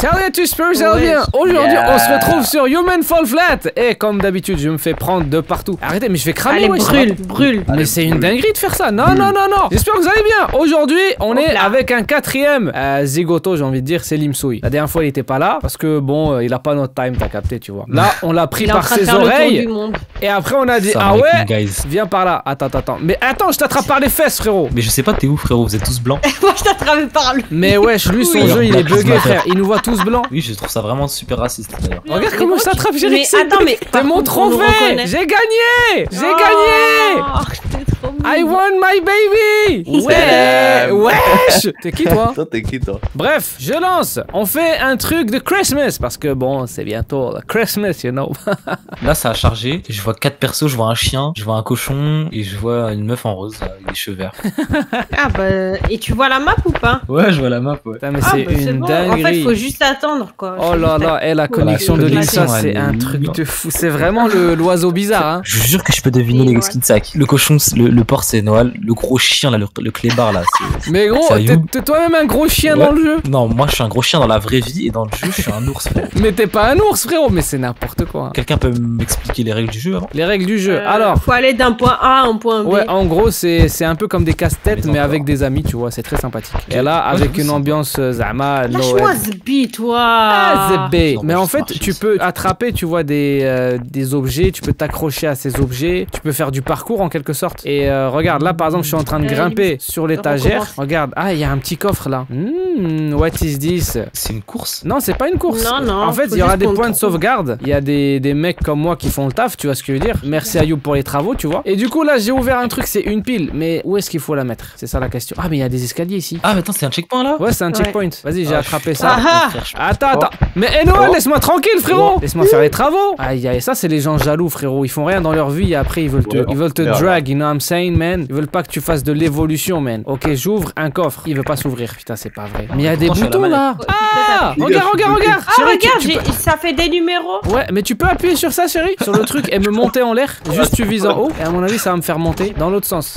Salut à tous, j'espère que vous allez bien. Aujourd'hui, on se retrouve sur Human Fall Flat. Et comme d'habitude, je me fais prendre de partout. Arrêtez, mais je vais cramer. Allez, brûle. Mais c'est une dinguerie de faire ça. Non. J'espère que vous allez bien. Aujourd'hui, on est avec un quatrième zigoto, j'ai envie de dire, c'est Limsoui. La dernière fois, il était pas là parce que bon, il a pas notre time, t'as capté, tu vois. Là, on l'a pris par ses oreilles. Et après, on a dit, ah ouais, viens par là. Attends. Mais attends, je t'attrape par les fesses, frérot. Mais je sais pas, t'es où, frérot? Vous êtes tous blancs. Moi, je t'attrape par le. Mais wesh, lui, son jeu, il est bugué, frère. Il nous voit tous blancs. Oui, je trouve ça vraiment super raciste d'ailleurs. Regarde comment je t'attrape, j'ai Mais attends, mais. t'es mon trophée. J'ai gagné. I won my baby. Ouais, wesh. T'es qui, toi? Toi, t'es qui, toi? Bref, je lance. On fait un truc de Christmas parce que bon, c'est bientôt Christmas, you know. Là, ça a chargé. Je vois 4 persos. Je vois un chien, je vois un cochon et je vois une meuf en rose avec des cheveux verts. Ah bah. Et tu vois la map ou pas? Ouais, je vois la map, ouais. Putain, mais c'est une dinguerie. En fait, faut juste attendre, quoi. Oh là là, et la connexion de Lisa, c'est un truc de fou. C'est vraiment l'oiseau bizarre, hein. Je vous jure que je peux deviner les skins de sac. Le cochon, le porc, c'est Noël. Le gros chien, là, le clébard, là, c'est. Mais gros, t'es toi-même un gros chien dans le jeu. Non, moi, je suis un gros chien dans la vraie vie et dans le jeu, je suis un ours, frérot. Mais t'es pas un ours, frérot, mais c'est n'importe quoi. Quelqu'un peut m'expliquer les règles du jeu avant? Les règles du jeu, alors. Faut aller d'un point A à un point B. Ouais, en gros, c'est un peu comme des casse-têtes, mais avec des amis, tu vois, c'est très sympathique. Et là, avec une ambiance Zama, lâche-moi Zbi, toi. Ah, Zbi. Mais en fait, tu peux attraper, tu vois, des objets, tu peux t'accrocher à ces objets, tu peux faire du parcours en quelque sorte. Et regarde, là, par exemple, je suis en train de grimper sur l'étagère. Regarde, ah, il y a un petit coffre là. What is this? C'est une course? Non, c'est pas une course. Non. En fait, il y aura des points de sauvegarde. Il y a des mecs comme moi qui font le taf, tu vois ce que je veux dire. Merci à You pour les travaux, tu vois. Et du coup, là, j'ai ouvert un truc, c'est une pile. Mais où est-ce qu'il faut la mettre? C'est ça la question. Ah, mais il y a des escaliers ici. Ah, mais attends, c'est un checkpoint là? Ouais, c'est un checkpoint. Vas-y, j'ai attrapé ça. Ah, attends. Mais Noël, laisse-moi tranquille, frérot. Laisse-moi faire les travaux. Aïe, ça, c'est les gens jaloux, frérot. Ils font rien dans leur vie et après, ils veulent te drag, you know what I'm saying, man. Ils veulent pas que tu fasses de l'évolution, man. Ok, j'ouvre un coffre. Il veut pas s'ouvrir. Putain, c'est pas vrai. Mais il y a des boutons là. Ah, regarde. Ah, regarde, ça fait des numéros. Ouais, mais tu peux appuyer sur ça, chérie. Sur le truc et me monter en l'air. Juste tu vises en haut. Et à mon avis, ça va me faire monter dans l'autre sens.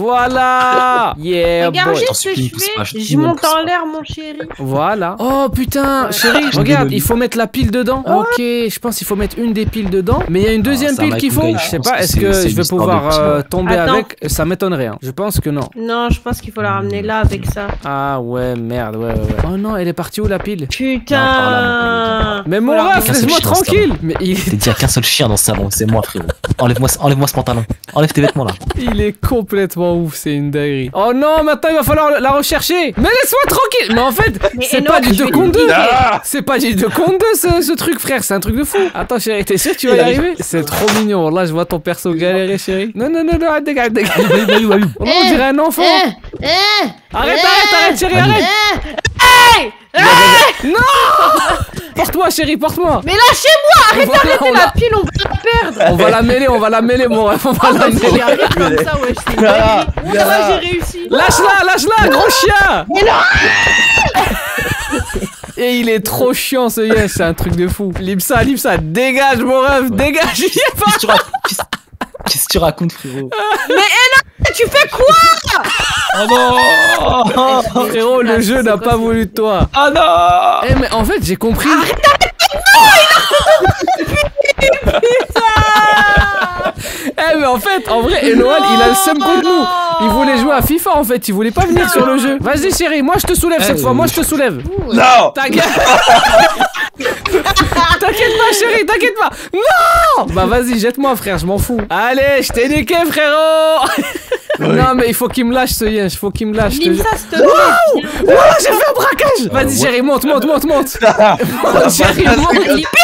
Voilà. Yeah, regarde, boy. ce que je fais. Je monte en l'air, mon chéri. Voilà. Oh putain, chérie, regarde, il faut mettre la pile dedans. Ok, je pense qu'il faut mettre une des piles dedans. Mais il y a une deuxième pile qu'il faut. Je sais pas, est-ce que je vais pouvoir tomber avec? Ça m'étonnerait. Je pense que non. Non, je pense qu'il faut la ramener là avec ça. Ah ouais, merde, ouais. Oh non, elle est partie où la pile? Putain. Mais mon ref, laisse-moi tranquille. Mais il t'es dit, il y a qu'un seul chien dans ce salon, c'est moi, frérot. Enlève-moi ce pantalon. Enlève tes vêtements là. Il est complètement ouf, c'est une dinguerie. Oh non, maintenant il va falloir la rechercher. Mais laisse-moi tranquille. Mais en fait, c'est pas du 2 contre 2. C'est pas du 2 contre 2 ce truc, frère. C'est un truc de fou. Attends, chérie, t'es sûr que tu vas y arriver? C'est trop mignon. Là, je vois ton perso galérer, chérie. Non, arrête. On dirait un enfant. Arrête, chérie, arrête. Non! Porte-moi, chérie, porte-moi. Mais lâchez-moi. Arrêtez la pile, on va la perdre. On va la mêler, mon ref. On va la mêler. Comme ça, ouais, c'est une dinguerie. Voilà, j'ai réussi. Lâche-la, gros chien. Mais non. Et il est trop chiant ce yes, c'est un truc de fou. Limsa, dégage mon ref, dégage. Qu'est-ce que tu racontes, frérot? Mais tu fais quoi? Oh non. Frérot, le jeu n'a pas voulu de toi. Ah non. Eh mais en fait j'ai compris. Arrête. Eh mais en fait, en vrai, Noël il a le seum contre nous. Il voulait jouer à FIFA en fait, il voulait pas venir sur le jeu. Vas-y chérie, moi je te soulève cette fois, moi je te soulève. Non. T'inquiète pas chérie, t'inquiète pas. Non. Bah vas-y, jette-moi frère, je m'en fous. Allez, je t'ai niqué frérot. Non mais il faut qu'il me lâche ce yens, il faut qu'il me lâche. Limsa, s'il te plaît. Voilà, j'ai fait un braquage. Vas-y chérie, monte. Monte chérie, monte. La pile.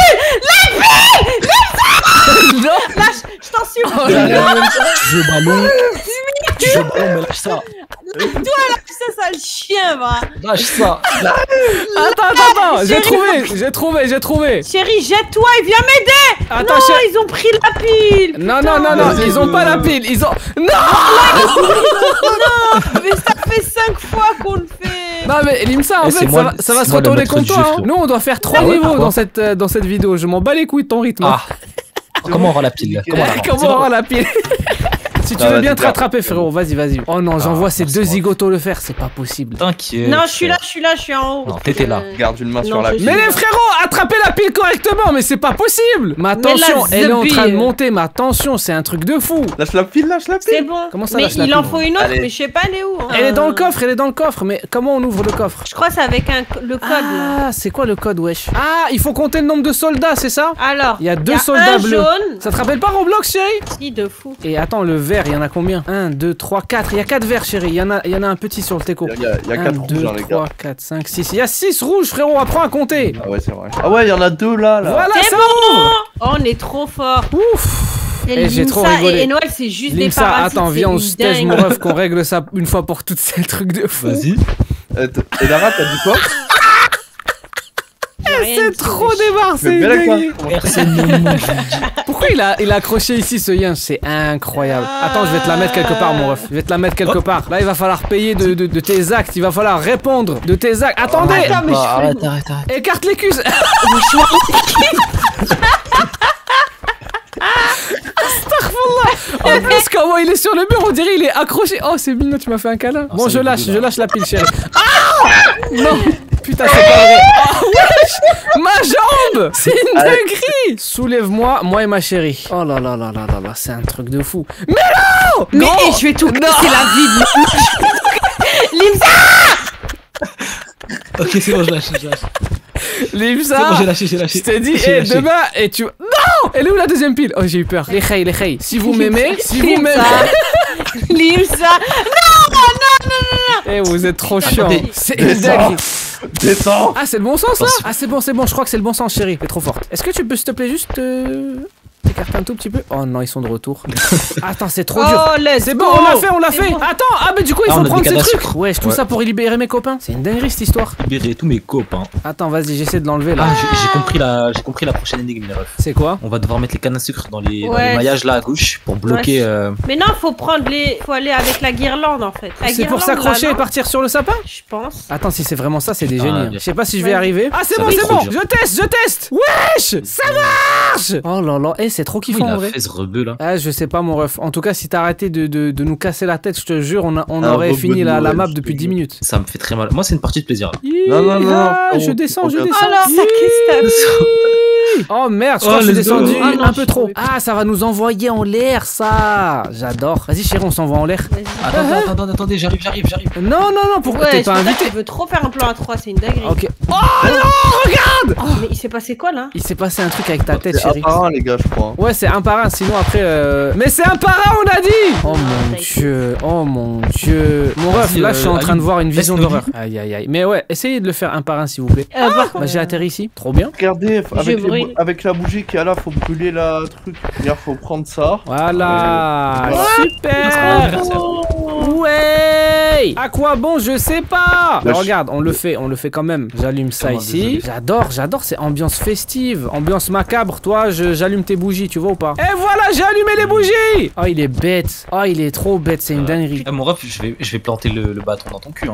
Non. Lâche, je t'en supplie. Tu joues au ballon, mais lâche ça. Toi là, ça sale chien, va. Lâche ça. Attends, j'ai trouvé. Chérie, jette-toi et viens m'aider. Attends, non, ils ont pris la pile. Non, ils ont pas la pile, ils ont... Non. Non, mais ça fait 5 fois qu'on le fait. Non mais Limsa, en fait, ça va se retourner contre toi. Nous, on doit faire 3 niveaux dans cette vidéo. Je m'en bats les couilles de ton rythme. Comment on rend la pile? Comment on rend la pile? Si tu veux bien te rattraper, frérot, vas-y. Oh non, j'envoie ces deux zigotos le faire, c'est pas possible. T'inquiète. Non, je suis là, je suis en haut. Non, t'étais là. Garde une main sur la pile. Mais les frérots, attrapez la pile correctement, mais c'est pas possible. Ma tension, elle est en train de monter, ma tension, c'est un truc de fou. Lâche la pile, lâche la pile. C'est bon. Comment ça, mais lâche la il en pile faut une autre, Allez. mais je sais pas elle est où. Elle est dans le coffre, mais comment on ouvre le coffre? Je crois que c'est avec le code. là. Ah, c'est quoi le code, wesh? Ah, il faut compter le nombre de soldats, c'est ça? Alors, Il y a deux soldats un bleus. jaune. Ça te rappelle pas Roblox, chérie? Si, de fou. Et attends, le vert, il y en a combien? 1, 2, 3, 4. Il y a 4 verts, chérie. Il y en a un petit sur le teco. Il y a 4 rouges, 2, les gars. 3, 4, 5, 6. Il y a 6 rouges, frérot. Apprends à compter. Ah ouais, c'est vrai. Ah ouais, il y en a 2 là. Voilà, C'est ça bon. ouvre. Oh, on est trop fort. Ouf. Et j'ai trop Limsa rigolé. et Noël, c'est juste des Limsa, parasites. attends, viens, on c'est se tège, dingue. mon ref, qu'on règle ça une fois pour toutes, c'est le truc de fou. Vas-y. Et Lara, t'as dit quoi? J'ai rien C'est dit, trop wesh. débarre, c'est Mais avec dingue. Personne ne mange. Pourquoi il a accroché ici ce yin? C'est incroyable. Attends, je vais te la mettre quelque part, mon ref. Je vais te la mettre quelque part. Là, il va falloir payer de tes actes. Il va falloir répondre de tes actes. Attendez. Attends, mais je Arrête. Écarte les cuisses. En plus, comment il est sur le mur, on dirait il est accroché. Oh, c'est mignon, tu m'as fait un câlin. Bon, ça je me lâche dégoûte, la pile, chérie. Ah non. Putain, c'est pas vrai. Oh, wesh. Ma jambe. C'est une dinguerie. Soulève-moi, moi et ma chérie. Oh là là là là là là, c'est un truc de fou. Mais non. Mais Non. je vais tout casser la vie de Limsa. Ok, c'est bon, je lâche. Limsa. C'est bon, j'ai lâché. Je t'ai dit, J'ai lâché. demain, et tu... Non. Elle est où la deuxième pile? Oh, j'ai eu peur. Les khays. Si vous m'aimez, Limsa. Eh, vous êtes trop Attendez. chiant. C'est une Descends. dinguerie. Descends. Ah, c'est le bon sens là? Ah, c'est bon, je crois que c'est le bon sens, chérie. T'es trop forte. Est-ce que tu peux, s'il te plaît, juste t'écarter un tout petit peu? Oh non, ils sont de retour. Attends, c'est trop dur. Oh, let's C'est go. bon, on l'a fait. Bon. Attends, ah, mais du coup, il Ah, faut on a prendre des ces cannes à trucs. sucre. Ouais, tout Ouais. ça pour libérer mes copains. C'est une dinguerie cette histoire. Libérer tous mes copains. Attends, vas-y, j'essaie de l'enlever là. Ah, j'ai compris la prochaine énigme, les refs. C'est quoi? On va devoir mettre les cannes à sucre dans les Ouais. maillages là à gauche pour bloquer. Mais non, faut aller avec la guirlande en fait. La C'est pour guirlande, s'accrocher là, et non partir sur le sapin? Je pense. Attends, si c'est vraiment ça, c'est des Putain, génies. hein. bien. Je sais pas si je vais Vas-y. arriver. Ah, c'est Ça bon, va être c'est trop bon. dur. Je teste. Wesh, ça marche. Oh là là, c'est trop kiffant Il en a vrai. fait ce rebeu là. Ah, je sais pas, mon ref. En tout cas, si t'as arrêté de nous casser la tête, je te jure, on Un aurait rebeu fini de la Noël, map je depuis te 10 jure. minutes. Ça me fait très mal. Moi, c'est une partie de plaisir. Là. Non, Ah, non, je descends. Alors, Hi. ça Oh merde, je crois Oh, que je suis let's go. descendu Ah non, un peu je trop. savais pas. Ah, ça va nous envoyer en l'air, ça. J'adore. Vas-y, chérie, on s'envoie en l'air. Attendez, j'arrive. Non, pourquoi Ouais, t'es pas invité? tu veux trop faire un plan à 3, c'est une dinguerie. Ok. Oh non, regarde. Mais il s'est passé quoi là? Il s'est passé un truc avec ta tête, C'est un chérie. par un, les gars, je crois. Ouais, c'est un par un, sinon après. Mais c'est un par un, on a dit! Oh mon t'as dieu, oh mon dieu. Mon ref, Vas-y, là, je suis en train de voir une vision laisse-nous d'horreur. Aïe. Mais ouais, essayez de le faire un par un, s'il vous plaît. Bah, j'ai atterri ici. Trop bien. Regardez, brûle. avec la bougie qu'il y a là, faut brûler la truc. Il faut prendre ça. Voilà. Ouais. Super. Ouais. À quoi bon, je sais pas. Mais Wesh. regarde, on le fait quand même. J'allume ça Comment, ici. désolé. J'adore, c'est ambiance festive, ambiance macabre. Toi, j'allume tes bougies, tu vois ou pas? Et voilà, j'ai allumé les bougies. Oh, il est bête. Oh, il est trop bête, c'est une dinguerie. Ah, mon ref, je vais planter le bâton dans ton cul. Hein.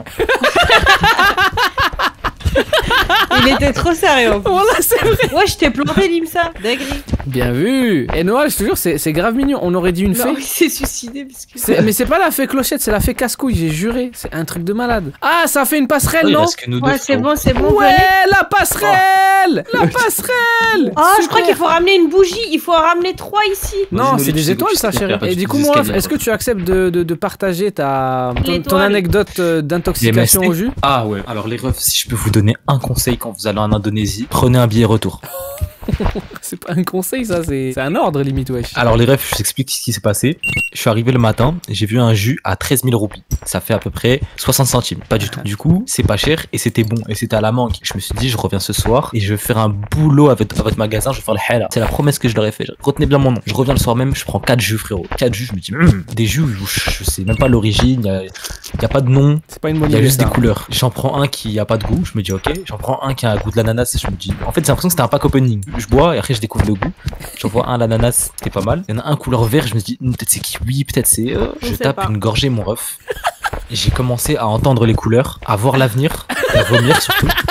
Il était trop sérieux. en plus. Voilà, c'est vrai. Ouais, je t'ai planté Limsa. Dinguerie. Bien vu. Et Noël, je te jure, c'est grave mignon. On aurait dit une Non, fée. il s'est suicidé parce que. Mais c'est pas la fée clochette, c'est la fée casse-couille, j'ai juré. C'est un truc de malade. Ah, ça fait une passerelle, Il non? reste que nous deux. Ouais, c'est frérot. bon, Ouais, venez. la passerelle. La passerelle. Oh, je crois qu'il faut ramener une bougie. Il faut en ramener 3 ici. Non, Vas-y, c'est Noël, des tu sais étoiles, que ça, tu sais chérie. faire, Et tu du fais coup, des mon ref, escaliers, est-ce que tu acceptes de partager ton L'étoile. anecdote d'intoxication Les au jus? Ah ouais. Alors les refs, si je peux vous donner un conseil quand vous allez en Indonésie, prenez un billet retour. C'est pas un conseil, ça, c'est un ordre limite, wesh. Alors les refs, je vous explique ce qui s'est passé. Je suis arrivé le matin, j'ai vu un jus à 13 000 roupies. Ça fait à peu près 60 centimes. Pas du tout. Du coup, c'est pas cher et c'était bon. Et c'était à la mangue. Je me suis dit, je reviens ce soir et je vais faire un boulot avec votre magasin. Je vais faire le hella. C'est la promesse que je leur ai fait. Retenez bien mon nom. Je reviens le soir même, je prends 4 jus, frérot. 4 jus, je me dis, des jus, je sais même pas l'origine. Il y a pas de nom. C'est pas une bonne Il y a idée, juste ça. des couleurs. J'en prends un qui a pas de goût, je me dis ok. J'en prends un qui a un goût de l'ananas, je me dis. En fait, j'ai l'impression que c'était un pack opening. Je bois et après je découvre le goût. J'en vois un l'ananas, c'était pas mal. Il y en a un couleur vert, je me dis peut-être c'est kiwi, peut-être c'est. On Je sait tape pas. une gorgée, mon ref. Et j'ai commencé à entendre les couleurs, à voir l'avenir, à vomir surtout.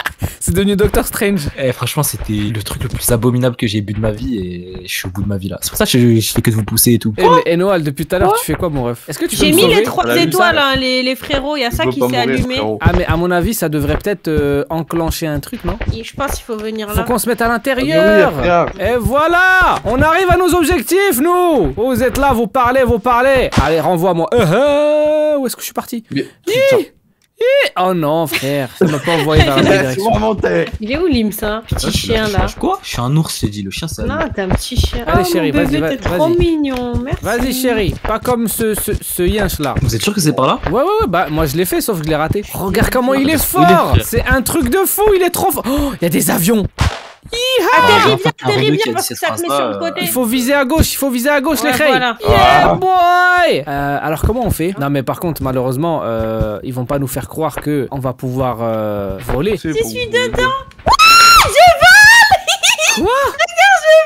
C'est devenu Doctor Strange. Eh, franchement, c'était le truc le plus abominable que j'ai bu de ma vie et je suis au bout de ma vie là. C'est pour ça que je fais que de vous pousser et tout. Et Noël, depuis tout à l'heure, tu fais quoi, mon ref? Est-ce que tu peux J'ai me mis sauver? les 3 étoiles, hein, les frérots. Il y a ça qui s'est allumé. Ah, mais à mon avis, ça devrait peut-être enclencher un truc, non? Je pense qu'il faut venir là. Faut qu'on se mette à l'intérieur. Et voilà, on arrive à nos objectifs, nous. Vous êtes là, vous parlez. Allez, renvoie-moi. Où est-ce que je suis parti? Oh non, frère, ça m'a pas envoyé dans la bonne direction. Il est où Lim, ça? Petit chien là. Quoi? Je suis un ours, j'ai dit. Le chien, c'est. Non, t'es un petit chien. Allez, chérie, vas-y, T'es trop mignon, merci. Vas-y, chérie, pas comme ce yinche là. Vous êtes sûr que c'est par là? Ouais, bah moi je l'ai fait, sauf que je l'ai raté. Regarde comment il est fort. C'est un truc de fou, il est trop fort. Oh, il y a des avions. Atterris bien parce que ça te met sur le côté. Il faut viser à gauche, les reilles. Voilà. Yeah, boy. Alors comment on fait? Non mais par contre malheureusement ils vont pas nous faire croire que on va pouvoir voler. Je suis dedans. Quoi? Regarde, je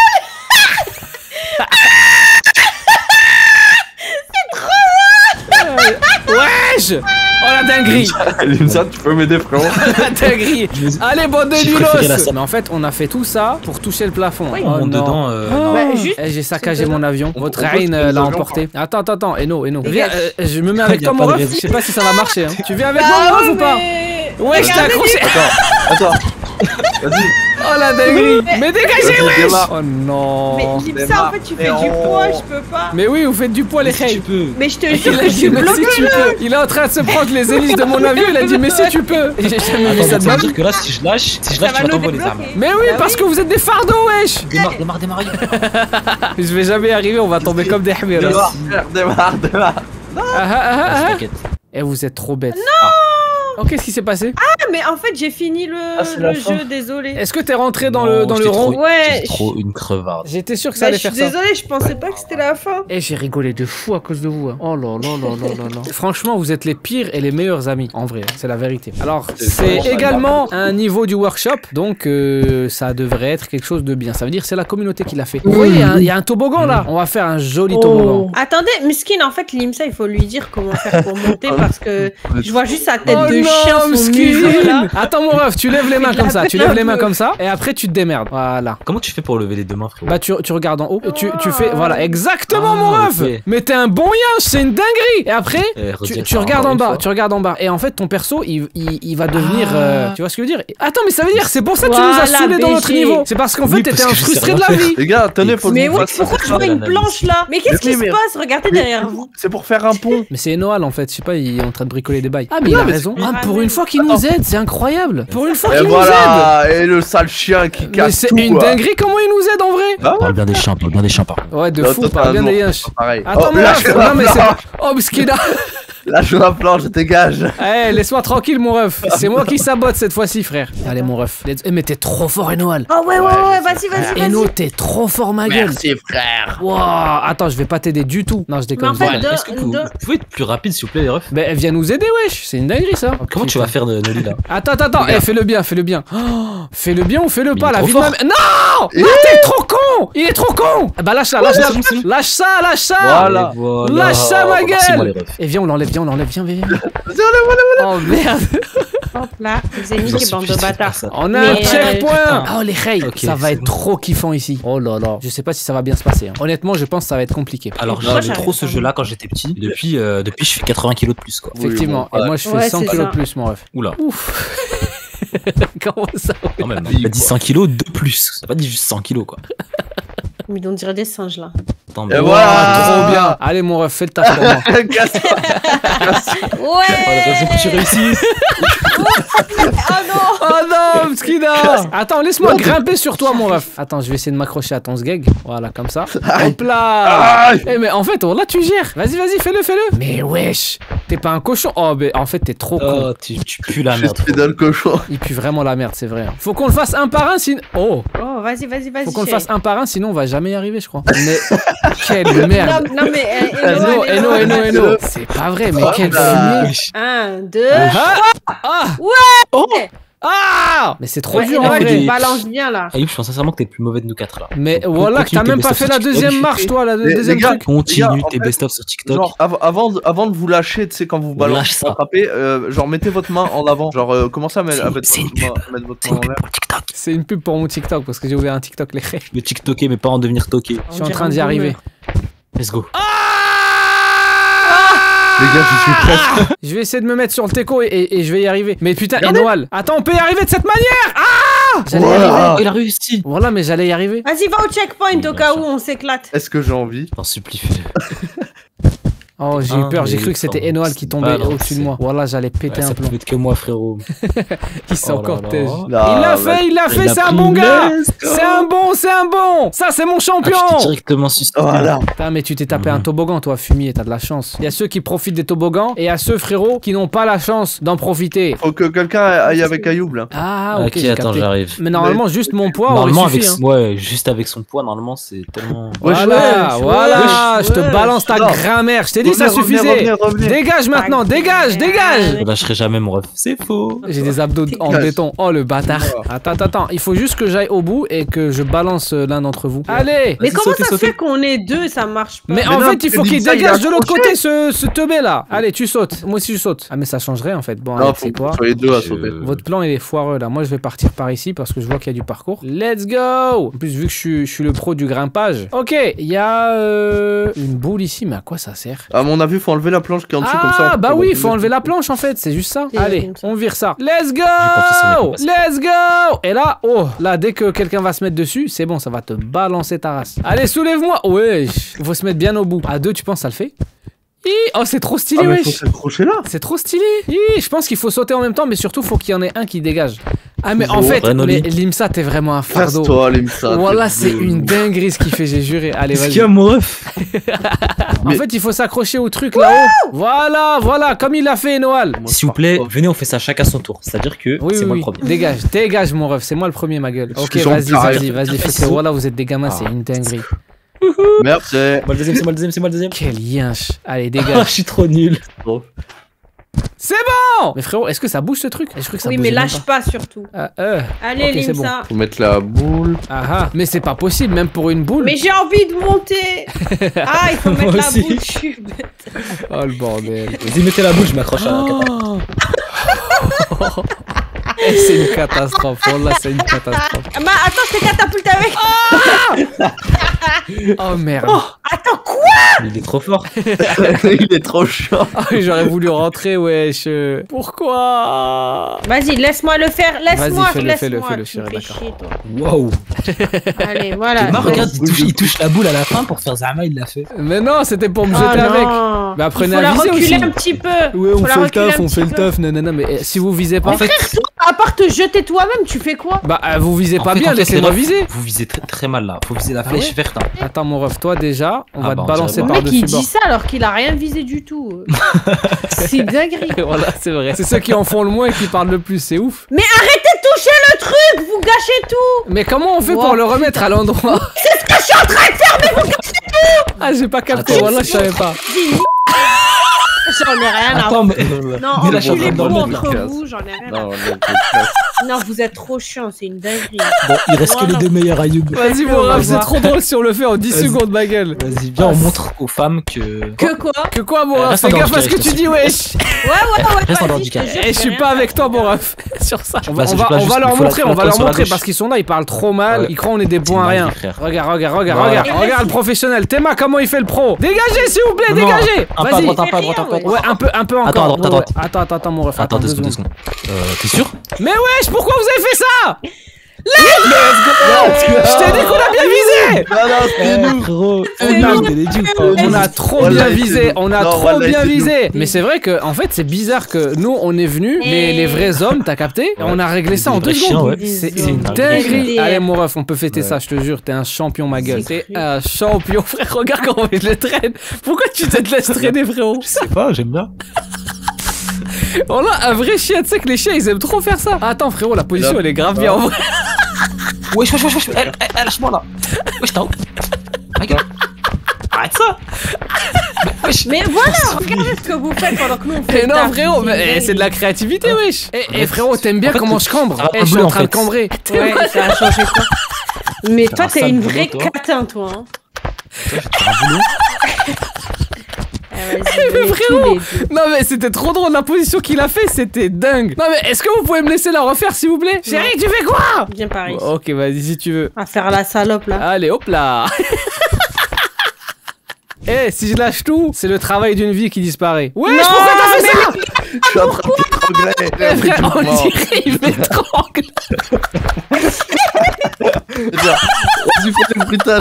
vole. Wesh. Oh la dinguerie. Limsa, tu peux m'aider, frérot? La dinguerie. Allez, bande de nulos. Mais en fait, on a fait tout ça pour toucher le plafond. On monte dedans. J'ai saccagé mon avion. Votre reine l'a emporté. Attends, Eno. Viens, je me mets avec toi, mon ref. Je sais pas si ça va marcher. Tu viens avec moi, mon ref, ou pas? Ouais, je t'ai accroché. Attends. Vas-y. Oh la dinguerie. Mais dégagez, wesh. Oh non. Mais Limsa, en fait, tu fais du poids, je peux pas. Mais oui, vous faites du poids, les reilles. Mais je te jure que je suis Mais si bloqué tu peux. Il est en train de se prendre les hélices de mon avion. Il a dit, mais si tu peux. J'ai jamais vu ça de ma vie. dire que là, si je lâche, tu vas t'envoler les armes. Mais oui, parce que vous êtes des fardeaux, wesh. Démarre. Je vais jamais y arriver, on va tomber comme des hmiras. Démarre. T'inquiète. Et vous êtes trop bêtes. Oh, qu'est-ce qui s'est passé? Ah, mais en fait, j'ai fini le jeu, désolé. Est-ce que t'es rentré dans le rond? Ouais. C'est trop une crevarde. J'étais sûr que ça allait faire ça. Désolé, je pensais pas que c'était la fin. Et j'ai rigolé de fou à cause de vous. Hein. Oh là. Franchement, vous êtes les pires et les meilleurs amis. En vrai, c'est la vérité. Alors, c'est également un niveau du workshop. Donc, ça devrait être quelque chose de bien. Ça veut dire que c'est la communauté qui l'a fait. Vous voyez, il y a un toboggan là. On va faire un joli toboggan. Attendez, Muskin, en fait, Limsa, il faut lui dire comment faire pour monter parce que je vois juste sa tête de chien, son museau là. Attends, mon ref, tu lèves les mains comme ça. Tu lèves les mains comme ça. Et après, tu te démerdes. Voilà. Comment tu fais pour lever les deux mains, frérot? Bah, tu regardes en haut. Tu fais. Voilà, exactement, mon ref. Okay. Mais t'es un bon yinche, c'est une dinguerie. Et après, tu regardes en bas. Tu regardes en bas. Et en fait, ton perso, il va devenir. Tu vois ce que je veux dire? Attends, mais ça veut dire, c'est pour ça que tu nous as saoulés dans notre niveau. C'est parce qu'en fait, t'étais un frustré de la vie. Les gars, tenez, faut mais oui, pourquoi je vois une planche là? Mais qu'est-ce qui se passe? Regardez derrière vous. C'est pour faire un pont. Mais c'est Noël en fait, je sais pas, il est en train de bricoler des bails. Ah, mais il a raison. Pour une fois qu'il nous aide, c'est incroyable. Pour une fois qu'il nous aide. Et le sale chien qui casse tout. Mais c'est une dinguerie, comment il nous aide en vrai? Parle bien des chiens, Ouais, de fou, parle bien des yinches. Attends, non mais c'est. Oh, Mskina. Lâche la planche, je dégage. Eh, laisse-moi tranquille, mon ref. C'est moi qui sabote cette fois-ci, frère. Allez, mon ref. Mais t'es trop fort, Enoal. Oh, ouais, vas-y. Eno, t'es trop fort, ma gueule. Merci, frère. Wow, attends, je vais pas t'aider du tout. Non, je déconne. Est-ce que vous pouvez être plus rapide, s'il vous plaît, les refs? Bah, viens nous aider, wesh. C'est une dinguerie, ça. Comment tu vas faire Noli là? Attends. Eh, fais-le bien. Oh, fais-le bien ou fais-le pas, la vie de ma mère. Non! Non, t'es trop con! Il est trop con! Bah, lâche ça. Lâche ça. Voilà. Lâche ça, ma gueule. Et viens, on l'enlève, viens. Oh merde. Hop là, vous avez niqué, bande de bâtards. On a un checkpoint. Oh les reilles, ça va être trop kiffant ici. Oh là là, je sais pas si ça va bien se passer. Honnêtement, je pense que ça va être compliqué. Alors j'aimais trop ce jeu là quand j'étais petit. Depuis je fais 80 kilos de plus quoi. Effectivement, et moi je fais 100 kilos de plus, mon ref. Oula. Ouf. Comment ça? Quand même, il a dit 100 kilos de plus. Ça pas dit juste 100 kilos quoi. Mais on dirait des singes là. Attends, et voilà, trop bien. Allez mon ref, fais le taf pour moi. Ouais. Raison que tu réussis. Oh non, Mskina. Attends, laisse-moi grimper sur toi, mon ref. Attends, je vais essayer de m'accrocher à ton sgeg. Voilà, comme ça. Hop là. Eh, mais en fait, là, tu gères. Vas-y, fais-le. Mais wesh, t'es pas un cochon. Oh, mais en fait, t'es trop con. Tu pues la merde. Je dans le cochon. Il pue vraiment la merde, c'est vrai. Faut qu'on le fasse un par un, sinon. Oh, vas-y. Faut qu'on le fasse un par un, sinon on va jamais y arriver, je crois. Mais quelle merde. Non, mais Eno. C'est pas vrai, mais quelle fumée. 1, 2, 3. Ah. Ouais. Ah! Mais c'est trop dur, en en vrai. vrai. Tu balances bien, là. Ayoub, je pense sincèrement que t'es le plus mauvais de nous 4 là. Mais Donc, voilà, que continue t'as même tes pas best-of fait la sur TikTok. deuxième marche, toi, la Les deuxième gars, truc. Continue Les gars, en tes fait, best-of sur TikTok. Genre, avant de vous lâcher, tu sais, quand vous On lâche balancez, ça. attrapez, genre, mettez votre main en avant. Genre, commencez à mettre C'est une mettre votre C'est main une en pub l'air. pour TikTok. C'est une pub pour mon TikTok parce que j'ai ouvert un TikTok les rêves. Le TikToker, mais pas en devenir toqué. Je suis en train d'y arriver. Let's go. Les gars, je suis presque. Je vais essayer de me mettre sur le teco et je vais y arriver. Mais putain, Enoal, attends, on peut y arriver de cette manière. Ah! J'allais y Voilà. arriver. Oh, il a réussi. Voilà, mais j'allais y arriver. Vas-y, va au checkpoint au cas où on s'éclate. Est-ce que j'ai envie? J'en supplie, fais-le. Oh, j'ai eu Ah, peur, j'ai mais cru que c'était comment Enoal c'est qui tombait pas au-dessus de moi. Voilà, j'allais péter un Ça plomb. peut être que moi, frérot. Il s'est Oh là encore là. tège. Non, Il l'a bah, fait, c'est un bon gars. C'est un bon. Ça, c'est mon champion. Ah, j'étais directement suicidé. Voilà. Putain, mais tu t'es tapé un Mhm. toboggan, toi, fumier, t'as de la chance. Il y a ceux qui profitent des toboggans et il y a ceux, frérot, qui n'ont pas la chance d'en profiter. Faut que quelqu'un aille avec Ayoub là. Ah, ok, Ok, j'ai attends, capté. j'arrive. Mais normalement, juste mon poids aurait Normalement, suffi. avec, Hein. ouais, juste avec son poids, normalement, c'est tellement. Voilà, wesh, voilà, je te wesh. balance ta Non. grammaire. Je t'ai dit, ça Revenez, suffisait. revenez. Dégage maintenant, dégage. Je lâcherai jamais mon ref. C'est faux. J'ai des abdos en Dégage. béton. Oh le bâtard. Attends. Il faut juste que j'aille au bout et que je balance l'un d'entre vous. Allez. Mais Vas-y, comment sautez, ça se sautez. fait qu'on est deux, ça marche pas? Mais Mais en non, fait, il faut mais qu'il Limsa, il dégage a de l'autre accroché. côté ce teubé là. Allez, tu sautes. Moi aussi je saute. Ah mais ça changerait en fait. Bon, Non, allez, faut c'est quoi? que les deux à Je- sauter. Votre plan il est foireux là. Moi je vais partir par ici parce que je vois qu'il y a du parcours. Let's go. En plus vu que je suis le pro du grimpage. Ok, il y a une boule ici, mais à quoi ça sert? À mon avis, faut enlever la planche qui est en dessous comme ça. Ah on bah peut oui, il retomber. faut enlever la planche en fait, c'est juste ça. C'est Allez, comme ça. on vire ça. Let's go. confiance en mes Let's go. Et là, oh, là dès que quelqu'un va se mettre dessus, c'est bon, ça va te balancer ta race. Allez, soulève-moi. Wesh, il faut se mettre bien au bout. À deux, tu penses ça le fait? Oh, c'est trop stylé, Ah, mais faut wesh. s'accrocher là. C'est trop stylé. Je pense qu'il faut sauter en même temps, mais surtout faut qu'il y en ait un qui dégage. Ah mais en Bon, fait, Renoli. mais Limsa, t'es vraiment un fardeau. Casse-toi, Limsa. Voilà, c'est une dinguerie ce qu'il fait, j'ai juré. Allez, Qu'est-ce vas-y. qu'il y a, mon ref? En fait, il faut s'accrocher au truc là-haut. Voilà, comme il a fait Noal. S'il vous plaît, venez, on fait ça chacun à son tour. C'est-à-dire que Oui, c'est oui, moi oui. le premier. Dégage mon ref, c'est moi le premier ma gueule. Ok, Ils sont carrés. vas-y, faites-le. Voilà, vous êtes des gamins, c'est une dinguerie. Merci. Moi le deuxième, c'est moi le deuxième, c'est moi le deuxième. Quel yinche. Allez, Ah, dégage. je suis trop nul. C'est bon. Mais frérot, est-ce que ça bouge ce truc? Je crois que ça Oui, bougeait mais même lâche pas surtout. pas. Allez, Ok, c'est Limsa. Faut mettre la boule. Ah ah. Mais c'est pas possible, même pour une boule. Mais j'ai envie de monter. Ah, il faut Moi mettre la aussi. boule. Je suis bête. Oh le bordel. Vas-y, mettez la bouche, je m'accroche à la cata. Oh. Eh, c'est une catastrophe. Oh là, c'est une catastrophe. Ah, bah, attends, je te catapulte avec. Oh merde. Attends, quoi? Il est trop fort. Il est trop chiant. Ah, j'aurais voulu rentrer, wesh. Pourquoi? Vas-y, laisse-moi le faire. Laisse-moi, fais-le, laisse-moi. fais-le, Tu me chérie, fais d'accord. chier, toi. Waouh. Allez, voilà. Marc, regarde, il touche la boule à la fin pour faire Zama, il l'a fait. Mais non, c'était pour me Oh jeter avec. non. Mais apprenez Il faut à la viser reculer aussi. un petit peu. Ouais, on Faut la fait le reculer taf, un on petit fait le peu. taf. Non, mais si vous visez pas. En fait, À part te jeter toi-même, tu fais quoi? Bah, vous visez en pas fait, bien, les laissez-moi refs, viser. Vous visez très, très mal là. Faut viser la Ah flèche ouais verte. Hein. Attends, mon ref, toi déjà, on Ah va bah, te on balancer dirait Le mec, par-dessus il bord. dit ça alors qu'il a rien visé du tout. C'est dinguerie. Et voilà, c'est vrai. C'est ceux qui en font le moins et qui parlent le plus, c'est ouf. Mais arrêtez de toucher le truc, vous gâchez tout. Mais comment on fait Wow, pour le remettre à l'endroit? C'est ce que je suis en train de faire, mais vous gâchez tout. Ah, j'ai pas capté, Attends, voilà, je savais pas. J'en ai rien à Attends, mais. Non, mais là, je suis en train enculez de vous dormir, entre là. vous, j'en ai rien à Non, Non, vous êtes trop chiant, c'est une dinguerie. Bon, il reste que les Voilà. deux meilleurs Ayoub. Vas-y, On mon va ref, c'est voir. trop drôle si on le fait en 10 Vas-y. secondes, ma gueule. Vas-y, viens, on montre aux femmes que. Que quoi? Que quoi, mon ref? Reste Fais en gaffe à ce dehors que du tu dis, wesh. Ouais, Reste en dehors vas-y, du je te carré. jure, Eh, je suis j'ai pas rien avec à toi, faire. mon ref. Sur ça. On Vas-y, va je place on juste- va leur il faut montrer, la on va leur sur la montrer gauche. parce qu'ils sont là, ils parlent trop mal. Ouais. Ils croient on est des bons à mal, rien. frère. Regarde, Voilà. regarde le professionnel. Théma, comment il fait le pro? Dégagez, s'il vous plaît, Non, dégagez. Un pas à Vas-y. droite, un pas à droite, un pas à droite. Ouais, un peu encore. Attends, à droite. Ouais. Attends, mon ref. Attends, 2 secondes, 2 secondes. T'es sûr? Mais wesh, pourquoi vous avez fait ça? Je t'ai dit qu'on a bien visé. c'est nous. Frérot, C'est nous. On a trop Voilà, bien visé, c'est on a nous. Non, trop voilà, bien c'est nous. visé. Mais c'est vrai que, en fait, c'est bizarre que nous, on est venus, les vrais hommes, t'as capté? Et on a réglé ça en Des 2 vrais secondes. chiens, ouais. C'est C'est une une dinguerie. dinguerie. Allez, mon ref, on peut fêter Ouais. ça, je te jure. T'es un champion, ma gueule. C'est T'es cru. un champion, frère. Regarde comment il le traîne. Pourquoi tu te laisses traîner, frérot? Je sais pas, j'aime bien. On a un vrai chien, tu sais que les chiens, ils aiment trop faire ça. Attends, frérot, la position, elle est grave bien en vrai. Wesh. Lâche-moi là. Wesh, t'as où? Ma gueule. Arrête ça. Mais voilà, regardez ce que vous faites pendant que nous on fait. Mais non, frérot, c'est de la créativité, wesh. Eh, frérot, t'aimes bien comment je cambre? Eh, je suis en train de cambrer. Ouais, ça a changé quoi? Mais toi, t'es une vraie catin, toi. Hein. Toi, je vais te faire un boulot. Mais frérot, non mais c'était trop drôle la position qu'il a fait, c'était dingue. Non mais est-ce que vous pouvez me laisser la refaire s'il vous plaît? Chérie, tu fais quoi? Viens par ici. Ok, vas-y si tu veux. À faire la salope là. Allez, hop là. Eh, si je lâche tout, c'est le travail d'une vie qui disparaît. Ouais, pourquoi t'as fait ça? Je suis en train de t'étrangler. Eh frère, on dirait il m'étrangle. Vas-y, fais le bruitage,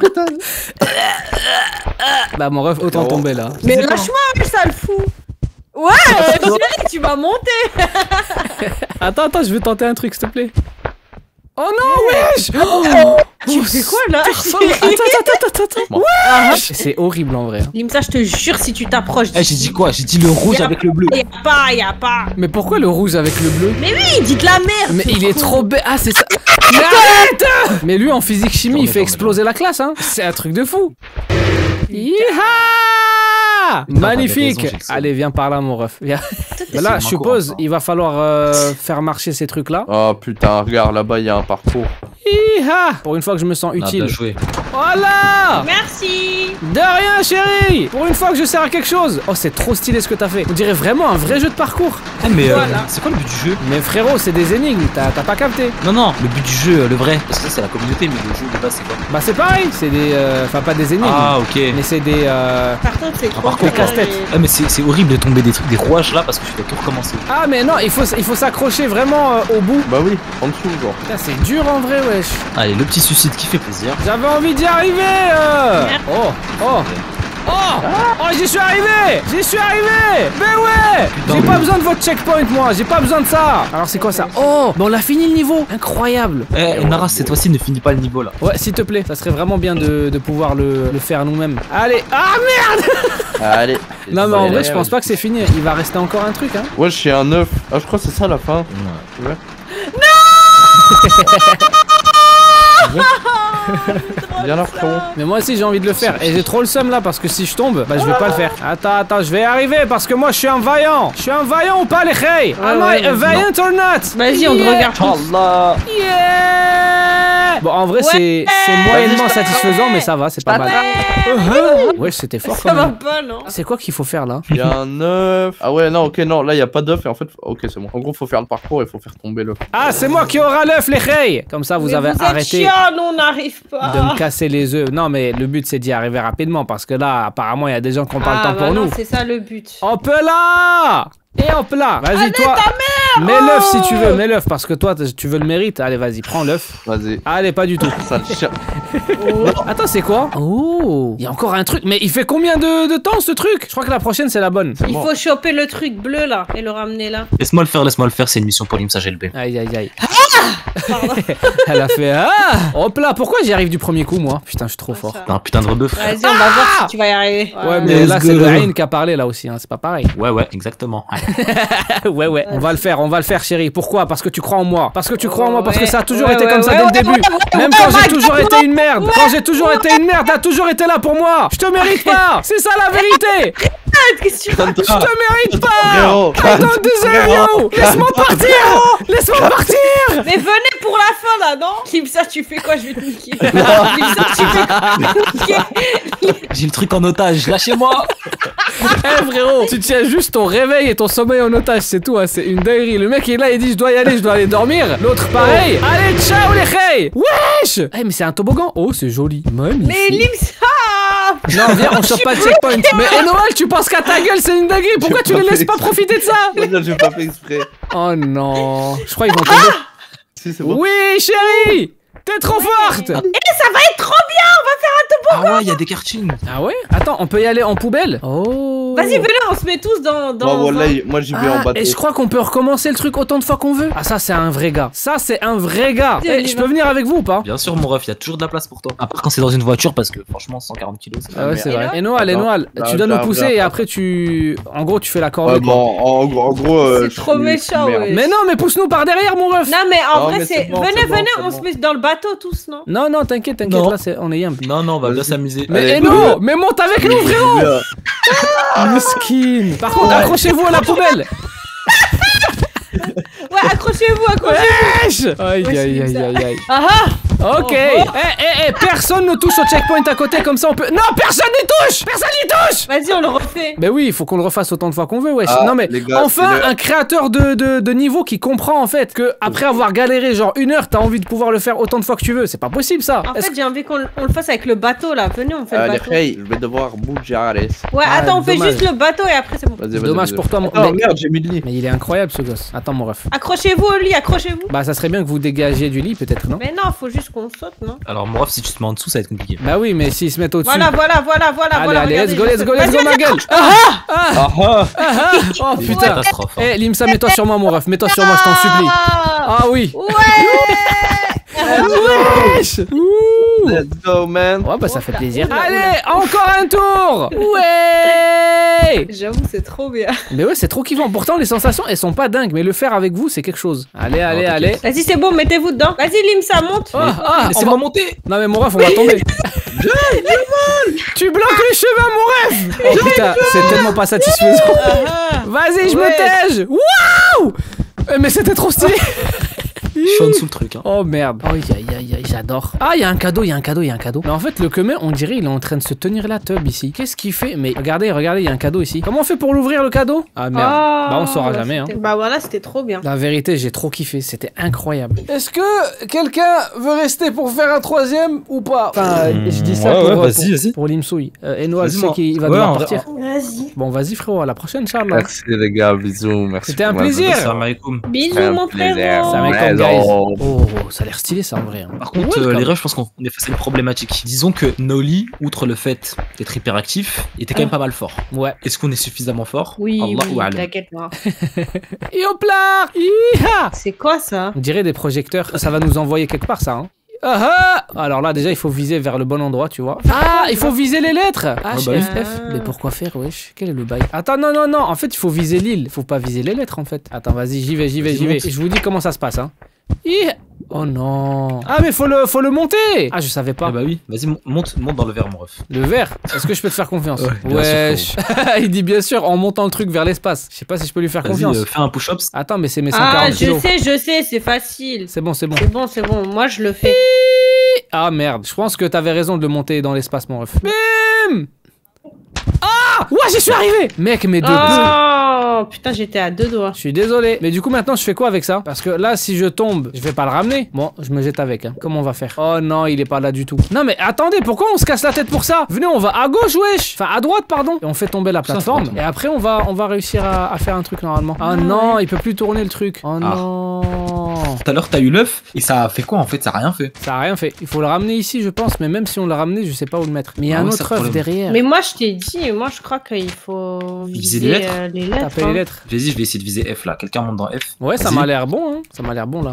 Bah mon ref, autant tomber là. Mais lâche-moi, sale fou. Ouais, chérie, tu vas monter. Attends, je vais tenter un truc s'il te plaît. Oh non, wesh! Tu fais quoi là? Attends. Wesh! C'est horrible en vrai. Limsa, je te jure, si tu t'approches. Eh, j'ai dit quoi? J'ai dit le rouge avec le bleu. Y'a pas. Mais pourquoi le rouge avec le bleu? Mais oui, dis de la merde. Mais il est trop bête. Ah, c'est ça. Mais arrête! Mais lui en physique chimie, il fait exploser la classe, hein. C'est un truc de fou. Yeeha! Magnifique! Allez, viens par là, mon ref. Viens. Mais là, je suppose, il va falloir faire marcher ces trucs-là. Oh putain, regarde, là-bas, il y a un parcours. Yeeha! Pour une fois que je me sens utile. Bien joué. Voilà! Merci. De rien, chérie! Pour une fois que je sers à quelque chose. Oh, c'est trop stylé ce que t'as fait. On dirait vraiment un vrai jeu de parcours. Ah, mais Voilà. c'est quoi le but du jeu? Mais frérot, c'est des énigmes. T'as pas capté. Non, le but du jeu, le vrai. Parce que ça, c'est la communauté, mais le jeu de base, c'est quoi? Bah, c'est pareil. C'est des. Enfin, pas des énigmes. Ah, ok. Mais c'est des. Par contre, c'est trop. Par contre, casse-tête. Ah, mais c'est horrible de tomber des trucs, des rouages là, parce que tu dois tout recommencer. Ah, mais non, il faut s'accrocher vraiment au bout. Bah oui, en dessous, genre. Putain, c'est dur en vrai, wesh. Allez, le petit suicide qui fait plaisir. J'avais envie d'y arriver. Oh, j'y suis arrivé. Mais ouais. J'ai pas besoin de votre checkpoint, moi. J'ai pas besoin de ça. Alors, c'est quoi ça? Oh, mais on l'a fini le niveau. Incroyable. Eh, Nara, cette fois-ci, ne finis pas le niveau là. Ouais, s'il te plaît. Ça serait vraiment bien de pouvoir le faire nous-mêmes. Allez. Ah, merde. Allez. Non, mais en vrai, je pense pas que c'est fini. Il va rester encore un truc, hein. Ouais, je suis un 9. Ah, je crois que c'est ça la fin. Ouais. Ouais. Viens là, frérot. Mais moi aussi j'ai envie de le faire et j'ai trop le seum là parce que si je tombe, bah je vais pas le faire. Attends, je vais y arriver parce que moi je suis un vaillant. Je suis un vaillant ou pas les khey? Am I a valiant or not? Vas-y, on te regarde. Allah. Yeah. Bon en vrai c'est moyennement satisfaisant mais ça va, c'est pas mal. Ouais, c'était fort quand Ça va même. pas, non? C'est quoi qu'il faut faire là? Il y a un 9. Ah ouais, non, ok, non, là il y a pas d'œuf et en fait, ok, c'est bon. En gros, faut faire le parcours et faut faire tomber l'œuf. Ah, c'est moi qui aura l'œuf les khey. Comme ça vous avez arrêté Nous on n'arrive pas. de me casser les œufs. Non mais le but c'est d'y arriver rapidement parce que là apparemment il y a des gens qui ont pas le temps pour nous. C'est ça le but. Hop là! Et hop là! Vas-y toi! Mets l'œuf si tu veux, mets l'œuf parce que toi tu veux le mérite. Allez vas-y, prends l'œuf. Vas-y. Allez, pas du tout. Ça le chien. Attends, c'est quoi? Oh! Il y a encore un truc, mais il fait combien de temps ce truc? Je crois que la prochaine c'est la bonne. Il faut choper le truc bleu là et le ramener là. Laisse-moi le faire, c'est une mission pour Limsa GLB. Aïe aïe aïe. Elle a fait ah! Hop là, pourquoi j'y arrive du premier coup moi? Putain, je suis trop fort. T'es un putain de rebeuf. Vas-y, on va voir si tu vas y arriver. Ouais, mais là c'est le Aïn qui a parlé là aussi, hein. C'est pas pareil. Ouais, exactement. Ouais, on va le faire chérie. Pourquoi? Parce que tu crois en moi. Parce que ça a toujours Ouais, été comme ça dès le début. Même quand j'ai toujours été une merde. Quand j'ai toujours été une merde, t'as toujours été là pour moi. Je te mérite pas. C'est ça la vérité. Qu'est-ce que tu Je te mérite pas. Frérot. I don't deserve you. Laisse-moi partir. Mais venez pour la fin là, non? Limsa, tu fais quoi? Je vais te niquer. Limsa, tu fais quoi? J'ai le truc en otage, lâchez-moi. Eh frérot, tu tiens juste ton réveil et ton sommeil en otage, c'est tout, hein, c'est une dinguerie. Le mec est là, il dit je dois y aller, je dois aller dormir. L'autre pareil. Allez, ciao les khey. Wesh. Eh mais c'est un toboggan. Oh, c'est joli. Magnifique. Mais Limsa! Non, viens, on chope pas de checkpoint. Mais Noël, tu penses qu'à ta gueule, c'est une dinguerie. Pourquoi tu les laisses pas profiter de ça? J'ai pas fait exprès. Oh non. Je crois qu'ils vont tomber. Si, c'est bon. Oui, chérie. T'es trop forte. Eh, ça va être trop bien! On va faire un toboggan! Ah ouais, il y a des kartings. Ah ouais? Attends, on peut y aller en poubelle? Oh. Vas-y, venez, on se met tous dans. Bon, là, moi j'y vais en bateau. Et je crois qu'on peut recommencer le truc autant de fois qu'on veut. Ah ça c'est un vrai gars. Eh, je peux venir avec vous ou pas? Bien sûr, mon ref, il y a toujours de la place pour toi. À part quand c'est dans une voiture, parce que franchement, 140 kilos, c'est Ah ouais, c'est vrai. Et Noël, Attends, tu dois nous pousser et attends. après en gros tu fais la corde. Ouais, bon, en gros. C'est trop méchant, ouais. Mais non, mais pousse-nous par derrière mon ref. Non, mais en Non, vrai, mais c'est. c'est bon, Venez, c'est bon, venez, c'est on bon. se met dans le bateau tous, non? Non, t'inquiète, Non. là on est yam. Non, on va bien s'amuser. Mais Allez. Eno, mais monte avec nous frérot. Miskin. Par contre, accrochez-vous à la poubelle. Ouais, accrochez-vous. Aïe, aïe, aïe, aïe, aïe. Ah Ok. Personne ne touche au checkpoint à côté, comme ça on peut... Non, personne n'y touche. Personne n'y touche. Vas-y, on le refait. Ben oui, il faut qu'on le refasse autant de fois qu'on veut, wesh. Ah, non mais, les gars, enfin, un créateur de niveau qui comprend en fait que après avoir galéré genre 1 heure, t'as envie de pouvoir le faire autant de fois que tu veux. C'est pas possible ça. En fait, j'ai envie qu'on le fasse avec le bateau là. Venez, on fait le Allez, bateau. hey, je vais devoir bouger, allez. Ouais, Ah, attends, on fait dommage. juste le bateau et après c'est bon. Vas-y, vas-y. Dommage vas-y. pour toi, mon... Oh merde, j'ai mis le lit. Mais il est incroyable ce gosse. Attends mon ref. Accrochez-vous au lit, accrochez-vous. Bah ça serait bien que vous dégagiez du lit peut-être, non? Mais non, faut juste qu'on saute, non? Alors, mon ref, si tu te mets en dessous, ça va être compliqué. Bah oui, mais s'ils se mettent au-dessus... Voilà, Allez, let's go, regardez, ma gueule. Oh C'est une putain. catastrophe. Hein. Limsa, mets-toi sur moi mon ref, mets-toi sur moi, je t'en supplie. Ah oui. Wesh. Ouh. Let's go, man. Ouais, bah ça fait plaisir. Oula, Allez, encore un tour. Ouais. J'avoue, c'est trop bien. Mais ouais, c'est trop kiffant. Pourtant, les sensations, elles sont pas dingues, mais le faire avec vous, c'est quelque chose. Allez, allez, t'inquiète. allez. Vas-y, c'est bon, mettez-vous dedans. Vas-y, Lim, ça monte. Laissez-moi monter. Non mais mon ref, on va tomber. Tu bloques les cheveux, mon ref. Oh putain, c'est tellement pas satisfaisant. Vas-y, je me tège. Waouh. Mais c'était trop stylé. Je suis en dessous le truc. Hein. Oh merde. Oh aïe aïe aïe, j'adore. Ah, il y a un cadeau, il y a un cadeau, il y a un cadeau. Mais en fait, le Kemen, on dirait il est en train de se tenir la teub ici. Qu'est-ce qu'il fait? Mais regardez, regardez, il y a un cadeau ici. Comment on fait pour l'ouvrir le cadeau? Ah merde. Bah on saura jamais hein. Bah voilà, c'était trop bien. La vérité, j'ai trop kiffé, c'était incroyable. Est-ce que quelqu'un veut rester pour faire un troisième ou pas? Enfin, je dis ça pour, vas-y. pour Limsouille. Enoa, je Vas-y, sais moi. qu'il va Ouais, devoir on partir. Vas-y. Bon, vas-y frérot, à la prochaine, Charles. Merci les gars, bisous, merci. C'était un pour plaisir. Salam alaikum. Bisous, Un mon plaisir. frérot. Ça Ouais, m'étonne, guys. non. Oh, ça a l'air stylé ça en vrai. hein. Par contre, Welcome. les refs, je pense qu'on est face à une problématique. Disons que Noli, outre le fait d'être hyperactif, était quand même pas mal fort. Ouais. Est-ce qu'on est suffisamment fort? Oui, Allahu oui, a'lam. t'inquiète pas. Et hop là. Hi-ha. C'est quoi ça? On dirait des projecteurs. Ça va nous envoyer quelque part ça. Hein. Ah ah. Alors là déjà il faut viser vers le bon endroit tu vois. Ah il faut viser les lettres. H, bah oui. F, F. Mais pourquoi faire wesh? Quel est le bail? Attends non non non. En fait il faut viser l'île. Faut pas viser les lettres en fait. Attends vas-y j'y vais. Vas-y, Et je vous dis comment ça se passe hein. Oh non. Ah mais faut le monter. Ah je savais pas. Ah bah oui, vas-y, monte dans le verre, mon ref. Le verre. Est-ce que je peux te faire confiance? Ouais, bien Wesh. Il dit bien sûr en montant le truc vers l'espace. Je sais pas si je peux lui faire confiance. Vas-y, fais un push-ups. Attends mais c'est mes Ah, 140 kilos. je sais, c'est facile. C'est bon c'est bon. C'est bon, moi je le fais. Ah merde, je pense que t'avais raison de le monter dans l'espace mon ref. Bim. Ah ouais j'y suis arrivé. Mec mes deux Oh putain, j'étais à 2 doigts. Je suis désolé. Mais du coup maintenant je fais quoi avec ça? Parce que là si je tombe, je vais pas le ramener. Bon, je me jette avec hein. Comment on va faire? Oh non, il est pas là du tout. Non mais attendez, pourquoi on se casse la tête pour ça? Venez, on va à gauche wesh. Enfin à droite pardon. Et on fait tomber la plateforme. Et après on va réussir à faire un truc normalement. Ah non, il peut plus tourner le truc. Oh non. Tout à l'heure, t'as eu l'œuf et ça a fait quoi en fait? Ça a rien fait. Ça a rien fait. Il faut le ramener ici je pense. Mais même si on l'a ramené, je sais pas où le mettre. Mais il y a Ah un ouais, autre c'est le œuf problème. derrière. Mais moi je t'ai dit, moi je crois qu'il faut Viser viser les lettres. les lettres. Taper hein. les lettres. Vas-y, je vais essayer de viser F là. Quelqu'un monte dans F. Ouais, ça Vas-y. m'a l'air bon, hein. Ça m'a l'air bon là.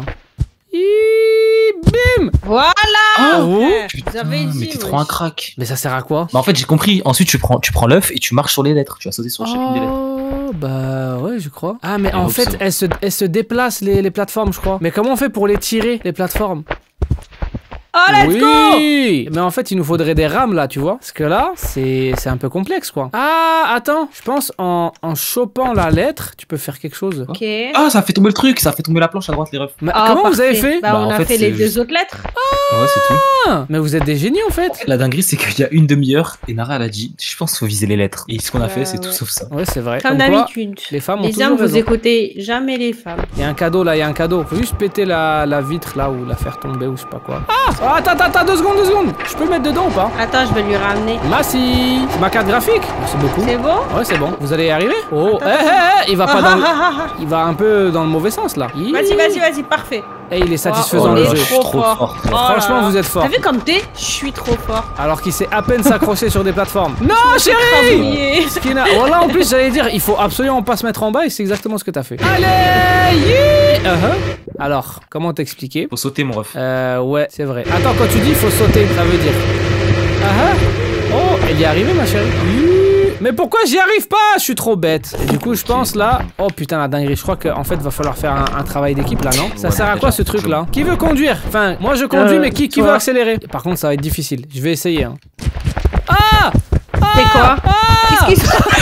Bim. Voilà. Oh, Vous avez mais dit. t'es trop un crack. Mais ça sert à quoi? Bah en fait, j'ai compris. Ensuite, tu prends l'œuf et tu marches sur les lettres. Tu vas sauter sur chacune des lettres. Oh, bah ouais, je crois. Ah, mais Et en donc, fait, ça. elles se déplacent les plateformes, je crois. Mais comment on fait pour les tirer, les plateformes? Oh, let's Oui. Mais en fait, il nous faudrait des rames là, tu vois. Parce que là, c'est un peu complexe, quoi. Ah, attends. Je pense en chopant la lettre, tu peux faire quelque chose. go. Ok. Ah, ça a fait tomber le truc. Ça a fait tomber la planche à droite, les refs. Mais Ah, comment vous avez parfait. fait? Bah, Bah, on en a fait, fait les c'est deux juste- autres lettres. Ouais, c'est tout. Ah, mais vous êtes des génies en fait. La dinguerie, c'est qu'il y a une demi-heure et Nara, elle a dit, je pense qu'il faut viser les lettres. Et ce qu'on a Ouais, fait, c'est tout ouais. sauf ça. Ouais, c'est vrai. Comme Comme quoi, d'habitude. les femmes ont Les toujours hommes, vous raison. écoutez jamais les femmes. Il y a un cadeau là, il y a un cadeau. Faut juste péter la vitre là ou la faire tomber ou je sais pas quoi. Ah oh, attends, 2 secondes. Je peux mettre dedans ou pas? Attends, je vais lui ramener. Merci. C'est ma carte graphique. Merci beaucoup. C'est bon? Ouais, c'est bon. Vous allez y arriver? Oh, il va pas Ah, dans le... ah, ah, ah. Il va un peu dans le mauvais sens là. Vas-y, parfait. Et il est satisfaisant Oh, le on jeu. est je suis trop fort. Oh là Franchement, là. vous êtes fort. T'as vu comme t'es? Je suis trop fort. Alors qu'il sait à peine s'accrocher sur des plateformes. Non, chérie! Crabouillé. Skina. Voilà, en plus, j'allais dire, il faut absolument pas se mettre en bas et c'est exactement ce que t'as fait. Allez! Yeah. Alors, comment t'expliquer? Faut sauter, mon ref. Ouais, c'est vrai. Attends, quand tu dis il faut sauter, ça veut dire. Oh, elle y est arrivée, ma chérie. Mais pourquoi j'y arrive pas? Je suis trop bête. Et du coup, je pense là. Oh putain, la dinguerie. Je crois qu'en fait, va falloir faire un travail d'équipe là, non? Ça Ouais, sert à quoi déjà. ce truc là? Qui veut conduire? Enfin, moi je conduis, mais qui veut toi. accélérer? Par contre, ça va être difficile. Je vais essayer. Hein. Ah! C'était quoi? Qu'est-ce qui se passe?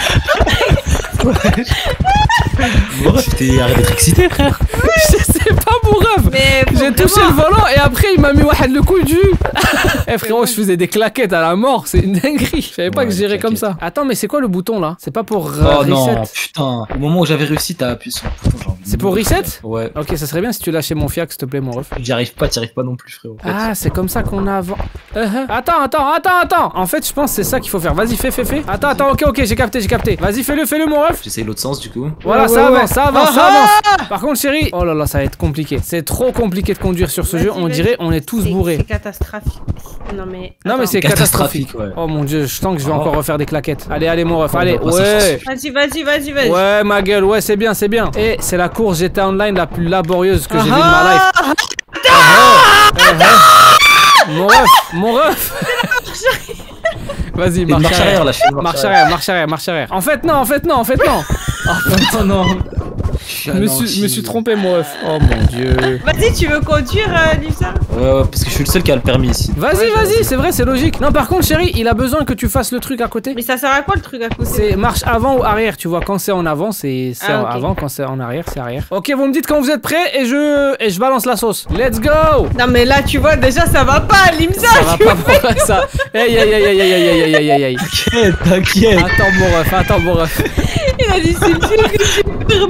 Mon ref, t'es arrête d'être excité, frère. Je sais pas, mon ref. J'ai touché le volant et après il m'a mis le coup de jus. Eh frérot, je faisais des claquettes à la mort, c'est une dinguerie. Je savais pas que je gérais comme ça. Attends, mais c'est quoi le bouton là? C'est pas pour Oh reset? non, putain. Au moment où j'avais réussi, t'as appuyé sur le bouton. C'est pour reset? Ouais. Ok, ça serait bien si tu lâchais mon fiac, s'il te plaît, mon ref. J'y arrive pas, t'y arrives pas non plus, frérot. Ah, c'est comme ça qu'on a avant. Attends. En fait, je pense que c'est ça qu'il faut faire. Vas-y, fais. Attends, ok, j'ai capté. Vas-y, fais-le, mon ref. J'essaye l'autre sens, du coup. Voilà, ça avance. Par contre, chérie, oh là là, ça va être compliqué. C'est trop compliqué de conduire sur ce jeu. On dirait on est tous bourrés. C'est catastrophique. Non mais c'est catastrophique. Ouais. Oh mon dieu, je sens que je vais encore refaire des claquettes. Allez, mon ref, allez. Ouais. Vas-y. Ouais, ma gueule, ouais, c'est bien. Et c'est la course GTA Online la plus laborieuse que j'ai vue de ma life. Mon ref. Vas-y, marche arrière. Marche arrière. En fait, non. Oh non. Je me suis trompé, mon ref. Oh mon dieu. Vas-y, tu veux conduire, Lisa? Ouais, parce que je suis le seul qui a le permis ici. Vas-y, c'est vrai, c'est logique. Non, par contre, chérie, il a besoin que tu fasses le truc à côté. Mais ça sert à quoi le truc à côté? C'est marche avant ou arrière, tu vois. Quand c'est en avant, c'est okay. Avant, quand c'est en arrière, c'est arrière. Ok, vous me dites quand vous êtes prêts et je balance la sauce. Let's go. Non, mais là, tu vois, déjà, ça va pas, Limsa. Ça va pas pour ça. Aïe. T'inquiète. Attends, mon ref. Il a dit, c'est le que j'ai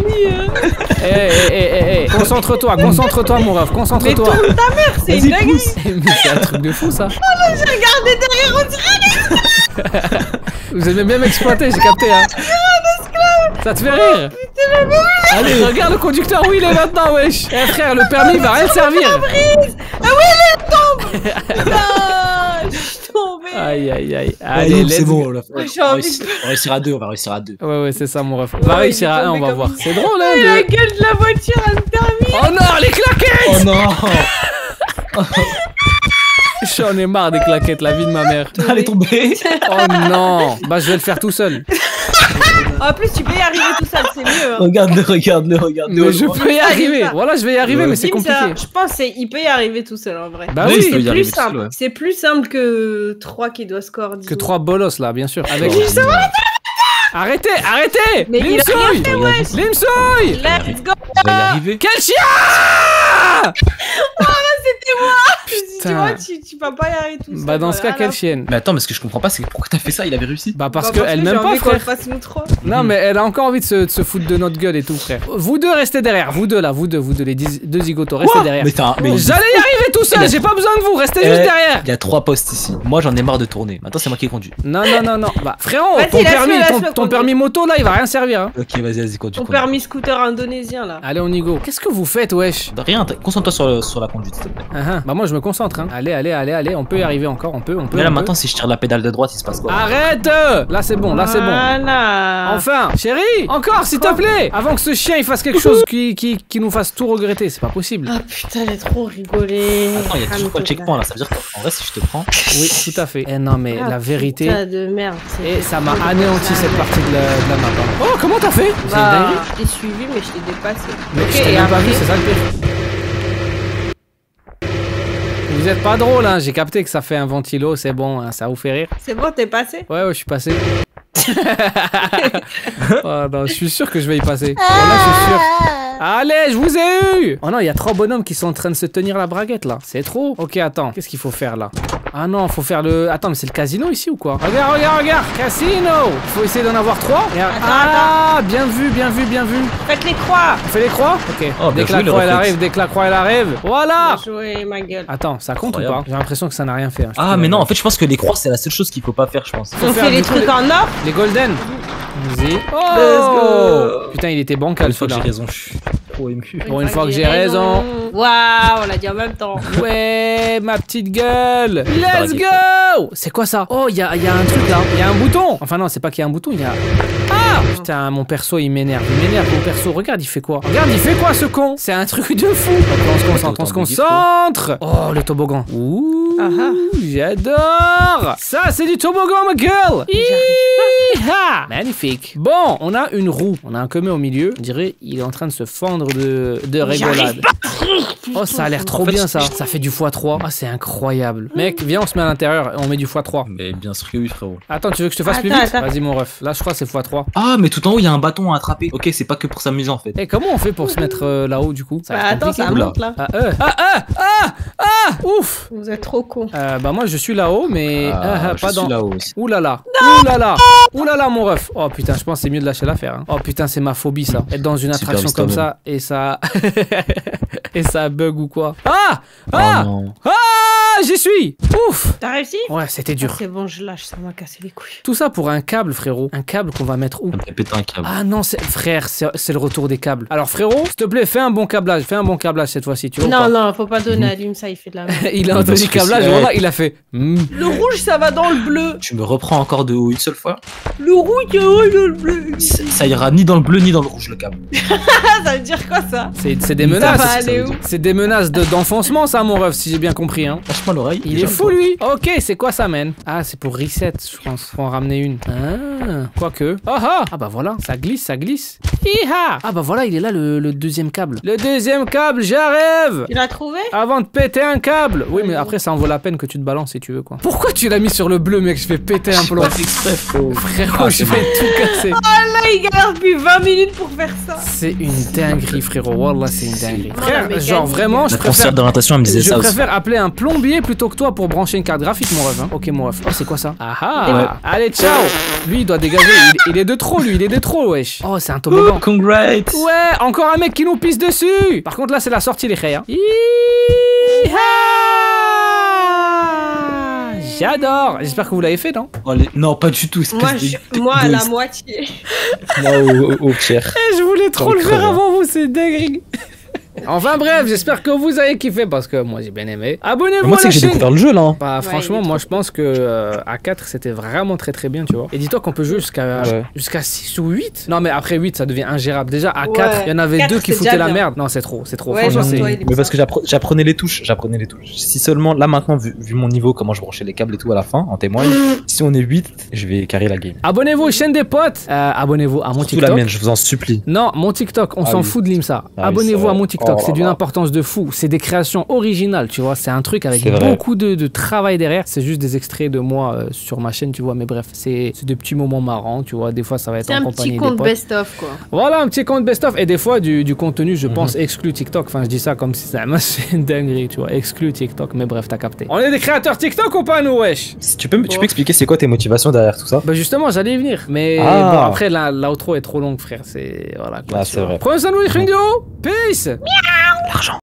permis. Concentre-toi, mon ref, concentre-toi. Mais tourne ta mère, c'est une dinguerie. Mais c'est un truc de fou, ça. Oh là, j'ai regardé derrière, on dirait. Vous aimez bien m'exploiter, j'ai capté, hein. Ça te fait rire? Allez, regarde le conducteur où il est maintenant, wesh. Eh frère, le permis va rien te servir. Ah oui, elle tombe. Non, je suis tombé. Aïe. Allez, c'est bon, là. J'ai envie de... On va réussir à deux. Ouais, c'est ça, mon ref. On va réussir à un, on va voir. C'est drôle, hein. La gueule de la voiture, elle me termine. Oh non, les claquettes. Oh non. J'en ai marre des claquettes, la vie de ma mère. Elle est tombée. Oh non. Bah, je vais le faire tout seul. En plus, tu peux y arriver tout seul, c'est mieux. Hein. Regarde-le. Mais je peux y arriver. Voilà, je vais y arriver, mais c'est compliqué. Je pense qu'il peut y arriver tout seul en vrai. Bah oui, c'est plus simple. Ouais. C'est plus simple que 3 qui doit score. Que 3 bolos là, bien sûr. Avec. Arrêtez. Mais Limsouille. Let's go. Je vais y arriver. Quel chien. Oh là, c'était moi. Putain. Tu vois, tu vas pas y arriver tout seul. Bah dans ce cas, quelle chienne. Mais attends, mais ce que je comprends pas, c'est pourquoi t'as fait ça? Il avait réussi. Bah parce qu'elle m'aime pas, frère. Nous 3. Non, mais elle a encore envie de se foutre de notre gueule et tout, frère. Vous deux restez derrière. Vous deux, les deux zigotos, restez derrière. Mais j'allais y arriver tout seul. J'ai pas besoin de vous. Restez juste derrière. Il y a 3 postes ici. Moi, j'en ai marre de tourner. Maintenant, c'est moi qui conduis. Non. Bah frérot, ton permis moto là, il va rien servir. Hein. Ok, vas-y, conduis. Ton permis scooter indonésien là. Allez, on y go. Qu'est-ce que vous faites, wesh? Rien. Concentre-toi sur la conduite, s'il te plaît. Bah moi, je me concentre. Hein. Allez. On peut y arriver encore. On peut. Mais là, maintenant, si je tire la pédale de droite, il se passe quoi? Arrête. Là, c'est bon. Voilà. Enfin, chérie, encore, s'il te plaît. Avant que ce chien il fasse quelque chose qui nous fasse tout regretter, c'est pas possible. Ah putain, elle est trop rigolée. Attends, il y a toujours pas le checkpoint là. Ça veut dire qu'en vrai, si je te prends. Oui, tout à fait. Eh non, mais la vérité. Putain de merde. Et ça m'a anéanti cette partie de la map. Hein. Oh, comment t'as fait? Bah, je t'ai suivi, mais je t'ai dépassé. Mais je t'ai même pas vu, c'est ça le pire. Vous êtes pas drôle, hein. J'ai capté que ça fait un ventilo, c'est bon, hein. Ça vous fait rire. C'est bon, t'es passé? Ouais, je suis passé. Oh non, je suis sûr que je vais y passer. Oh là, je suis sûr. Allez, je vous ai eu. Oh non, il y a 3 bonhommes qui sont en train de se tenir la braguette là. C'est trop. Ok, attends. Qu'est-ce qu'il faut faire là? Ah non, faut faire le... Attends, mais c'est le casino ici ou quoi? Regarde. Casino. Il faut essayer d'en avoir 3. Attends. Bien vu. Faites les croix. On fait les croix? Ok. Oh, dès que la croix elle arrive, Voilà. Bien joué, ma gueule. Attends, ça compte ou pas? J'ai l'impression que ça n'a rien fait. Hein. Ah, mais non, en fait, je pense que les croix, c'est la seule chose qu'il faut pas faire, je pense. On fait les trucs en or. Les golden. Vas-y. Oh. Let's go. Putain, il était bancal. Une fois que j'ai raison, je suis trop ému. Pour une fois que j'ai raison. Waouh, on l'a dit en même temps. Ouais, ma petite gueule. Let's go. C'est quoi ça? Oh, il y a un truc là. Il y a un bouton. Enfin non, c'est pas qu'il y a un bouton, il y a... Ah putain, mon perso il m'énerve. Mon perso. Regarde, il fait quoi? Regarde, il fait quoi ce con? C'est un truc de fou. Ok, on se concentre. Oh, le toboggan. Ouh. J'adore. Ça, c'est du toboggan, ma gueule. Magnifique. Bon, on a une roue. On a un commun au milieu. On dirait il est en train de se fendre de rigolade. Oh, ça a l'air trop bien, ça. Ça fait du x3. Ah, c'est incroyable. Mec, viens, on se met à l'intérieur et on met du x3. Mais bien sûr que oui, frérot. Attends, tu veux que je te fasse plus vite? Vas-y, mon ref. Là, je crois que c'est x3. Ah, mais tout en haut, il y a un bâton à attraper. Ok, c'est pas que pour s'amuser, en fait. Et comment on fait pour se mettre là-haut, du coup? Attends, ça monte, là. Ouf. Vous êtes trop cons. Bah moi je suis là-haut mais pas dans là-haut aussi. Ouh là là. Ouh là là mon ref. Oh putain, je pense que c'est mieux de lâcher l'affaire hein. Oh putain, c'est ma phobie ça. Être dans une attraction comme ça et ça et ça bug ou quoi. J'y suis. Ouf. T'as réussi? Ouais, c'était dur. C'est bon, je lâche, ça m'a cassé les couilles. Tout ça pour un câble, frérot. Un câble qu'on va mettre où? Péter un câble. Ah non, frère, c'est le retour des câbles. Alors frérot, s'il te plaît, fais un bon câblage. Fais un bon câblage cette fois-ci, tu vois. Non, faut pas donner à lui, ça, il fait de la merde. Il a entendu câblage, voilà, il a fait. Le rouge, ça va dans le bleu. Tu me reprends encore de haut une seule fois? Le rouge, il va dans le bleu. Ça ira ni dans le bleu ni dans le rouge, le câble. Ça veut dire quoi ça? C'est des menaces. Ça va aller où? C'est des menaces d'enfoncement, ça, mon ref, si j'ai bien compris. Hein. Lâche-moi l'oreille. Il est fou, lui. Ok, c'est quoi ça, man? Ah, c'est pour reset, je pense. Faut en ramener une. Quoique. Ah bah voilà, ça glisse, ça glisse. Hiha! Ah bah voilà, il est là, le deuxième câble. Le deuxième câble, j'arrive! Tu l'as trouvé? Avant de péter un câble. Oui, mais après, ça en vaut la peine que tu te balances si tu veux, quoi. Pourquoi tu l'as mis sur le bleu, mec? Je vais péter un plomb. Frérot, je vais tout casser. Oh là, il galère depuis 20 minutes pour faire ça. C'est une dinguerie, frérot. Wallah, c'est une dinguerie. Frère, genre vraiment, je préfère d'orientation, elle me disait ça aussi. Je préfère appeler un plombier plutôt que toi pour brancher une carte graphique, mon ref. Hein. Ok, mon ref. Oh, c'est quoi ça? Ouais. Allez, ciao. Lui, il doit dégager. Il est de trop, lui. Il est de trop, wesh. Oh, c'est un toboggan. Congrats. Ouais, encore un mec qui nous pisse dessus. Par contre, là, c'est la sortie, les khayas. J'adore. J'espère que vous l'avez fait, non? Non, pas du tout. Moi à la moitié. Moi au tiers. Je voulais trop le faire avant vous, c'est dingue. Enfin bref, j'espère que vous avez kiffé parce que moi j'ai bien aimé. Abonnez-vous à la chaîne. Moi c'est que j'ai découvert le jeu là. Bah franchement, moi je pense que à 4 c'était vraiment très bien, tu vois. Et dis-toi qu'on peut jouer jusqu'à 6 ou 8. Non mais après 8 ça devient ingérable. Déjà à 4, il y en avait 2 qui foutaient la merde. Non, c'est trop. Franchement, c'est mais parce que j'apprenais les touches, Si seulement là maintenant vu mon niveau, comment je branchais les câbles et tout à la fin, en témoigne. Si on est 8, je vais carrer la game. Abonnez-vous aux chaînes des potes. Abonnez-vous à mon TikTok. Surtout la mienne, je vous en supplie. Non, mon TikTok, on s'en fout de l'IMSA. Abonnez-vous à mon TikTok. C'est d'une importance de fou. C'est des créations originales, tu vois. C'est un truc avec beaucoup de travail derrière. C'est juste des extraits de moi sur ma chaîne, tu vois. Mais bref, c'est des petits moments marrants, tu vois. Des fois, ça va être en compagnie des potes. C'est un petit compte best-of, quoi. Voilà, un petit compte best-of. Et des fois, du contenu, je pense, exclu TikTok. Enfin, je dis ça comme si c'est une dinguerie, tu vois. Exclu TikTok. Mais bref, t'as capté. On est des créateurs TikTok ou pas, nous, wesh? Tu peux expliquer c'est quoi tes motivations derrière tout ça? Bah, justement, j'allais y venir. Mais bon, après, l'outro est trop longue, frère. C'est. Voilà. Ah, c'est vrai. Prenez soin de vous, les Peace!